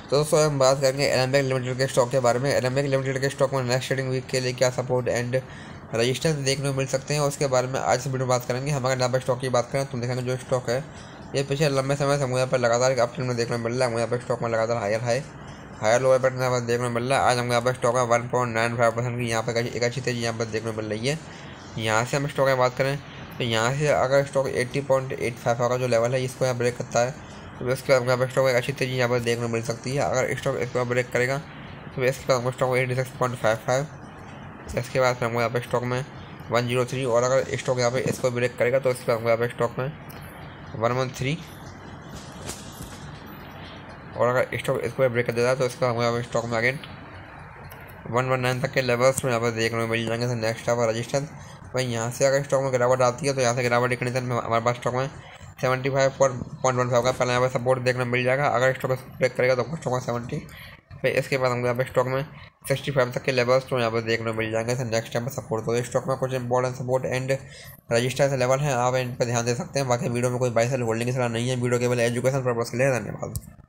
तो दोस्तों हम बात करेंगे एलेंबिक लिमिटेड के स्टॉक के बारे में। एलेंबिक लिमिटेड के स्टॉक में नेक्स्ट ट्रेडिंग वीक के लिए क्या सपोर्ट एंड रजिस्टेंस देखने को मिल सकते हैं, उसके बारे में आज से वीडियो बात करेंगे। हमारे यहाँ पर स्टॉक की बात करें तो देखेंगे जो स्टॉक है ये पिछले लंबे समय से हमें यहाँ पर लगातार एक अपट्रेंड में देखने को मिल रहा है। हमें यहाँ पर स्टॉक में लगातार हायर लोअर पैटर्न यहाँ पर देखने को मिल रहा है। आज हमें यहाँ पर स्टॉक में 1.95% की यहाँ पर एक अच्छी तेजी यहाँ पर देखने को मिल रही है। यहाँ से हम स्टॉक की बात करें तो यहाँ से अगर स्टॉक 80.85 का जो लेवल है इसको यहाँ ब्रेक करता है तो इसके बाद यहाँ पर स्टॉक एक अच्छी तेजी यहाँ पर देखने को मिल सकती है। अगर स्टॉक इसको ब्रेक करेगा तो इसके बाद स्टॉक 86.55, इसके बाद हमको यहाँ पर स्टॉक में 103, और अगर स्टॉक यहाँ पे इसको ब्रेक करेगा तो इसके बाद हमको यहाँ पर स्टॉक में 113, और अगर स्टॉक इसको ब्रेक कर देता है तो इसका हमको यहाँ पर स्टॉक में अगेन 119 तक के लेवल्स में यहाँ पर देखने को मिल जाएंगे। नेक्स्ट यहाँ पर रजिस्टेंस भाई यहाँ से अगर स्टॉक में गिरावट आती है तो यहाँ से गिरावट की कंडीशन में हमारे पास स्टॉक में 75.15 का पहले यहाँ पर सपोर्ट देखने को मिल जाएगा। अगर स्टॉक ब्रेक करेगा तो स्टॉक में 70, फिर इसके बाद हमको यहाँ पर स्टॉक में 65 तक के लेवल्स तो यहाँ पर देखने को मिल जाएंगे। नेक्स्ट टाइम पर सपोर्ट तो स्टॉक में कुछ important support and resistance level है, आप इन पर ध्यान दे सकते हैं। बाकी वीडियो में कोई बाई सेल होल्डिंग की सलाह नहीं है, वीडियो केवल एजुकेशन पर्पज के लिए। धन्यवाद।